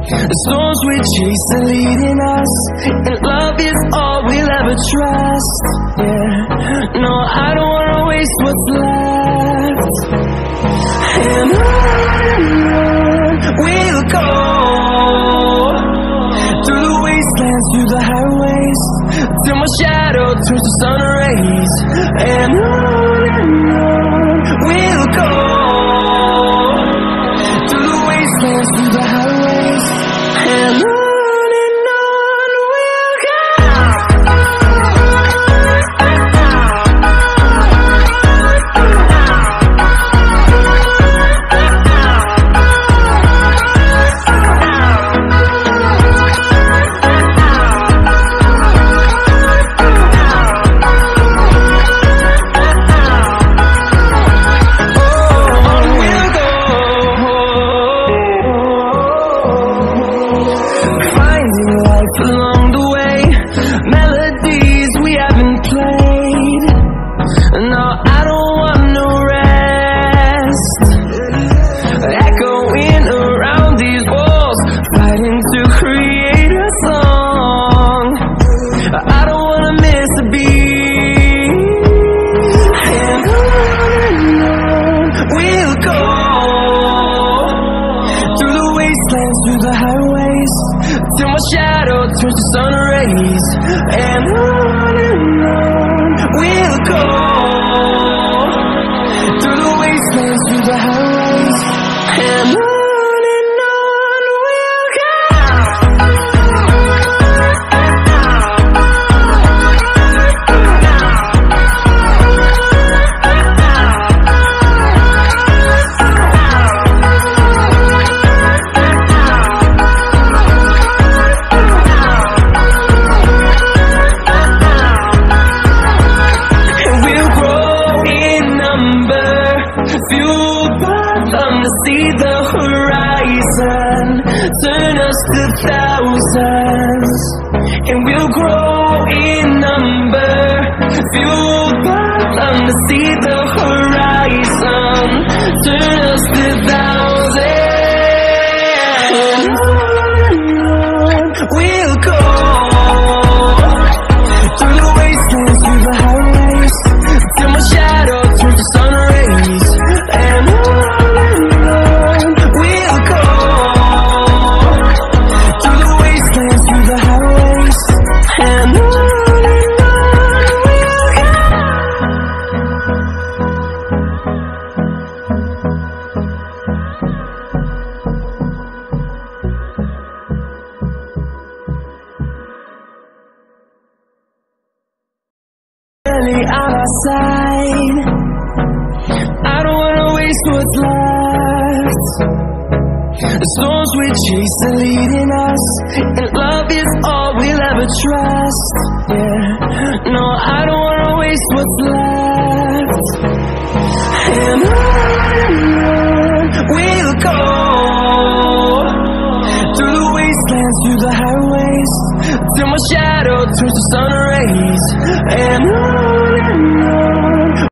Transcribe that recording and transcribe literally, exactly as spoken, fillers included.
The storms we chase are leading us, and love is all we'll ever trust. Yeah, no, I don't wanna waste what's left. And on we'll go, through the wastelands, through the highways, till my shadow turns to sun rays. And on and on we'll go, through the wastelands, through the highways, and on. Along the way, melodies we haven't played. No, I don't want no rest. Echoing around these walls, fighting to create a song. I don't wanna miss a beat. And on and on we'll go, through the wastelands, through the highways, till my shadow turns to sun rays. And on and on we'll go, through the wastelands, through the highways, and on. See the horizon, turn us to thousands, and we'll grow in number. Fueled by them to see the horizon, turn us to thousands, and on and on we'll go, through the wastelands, through the highways, till my shadow turns to sun rays. And on out of sight, I don't wanna waste what's left. The storms we chase are leading us, and love is all we'll ever trust. Yeah, no, I don't wanna waste what's left. And on and on we'll go, through the wastelands, through the highways, till my shadow